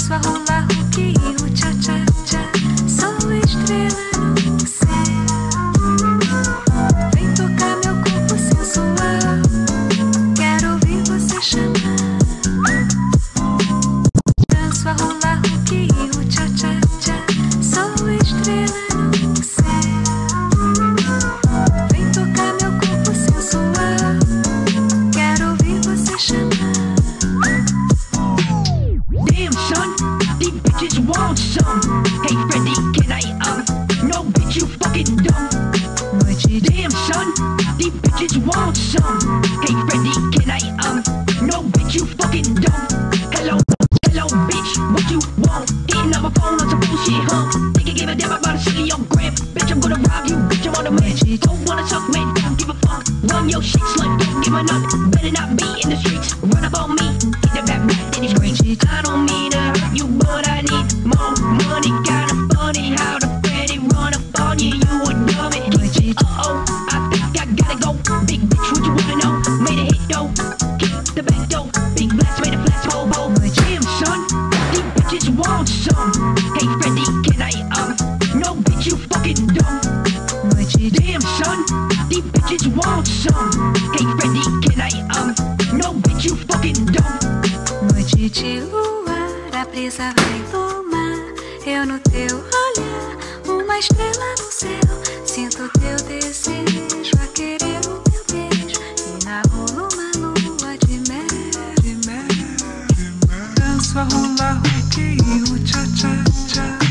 Danço a rolar roquinho, tchá tchá tchá. Sou estrela no céu. Vem tocar meu corpo sensual. Quero ouvir você chamar. Danço a rolar roquinho, tchá tchá tchá. Sou estrela no céu. Vem tocar meu corpo sensual. Quero ouvir você chamar. Damn son, these bitches want some. Hey Freddy, can I no bitch you fucking dumb. Damn son, these bitches want some. Hey Freddy, can I no bitch you fucking dumb. Hello, hello bitch, what you want? Hitting up my phone on some bullshit, huh? Think you give a damn about a silly old gram. Bitch, I'm gonna rob you, bitch, I'm on a man. Don't wanna suck, man, don't give a fuck. Run your shit, slut, don't give a nut. Better not be in the streets, run up on me. Hit the back, then he screams. I don't mean to hurt you, but I need more money. Kinda funny how the Freddy run up on you, you a dummy. Uh-oh, I think I gotta go. Big bitch, what you wanna know? Made a hit though, kick the back door. Big blast, made a flash hobo. Damn son, these bitches want some. Hey Freddy, can I no bitch you fucking dumb. Damn son, these bitches want some. Hey Freddy, can I no bitch you fucking dumb. Noite de luar, a brisa vai tomar. Eu no teu olhar, uma estrela no céu. Sinto teu desejo a querer o meu beijo. E narro numa lua de mel. Danço a rolar roquinho, tchá tchá tchá.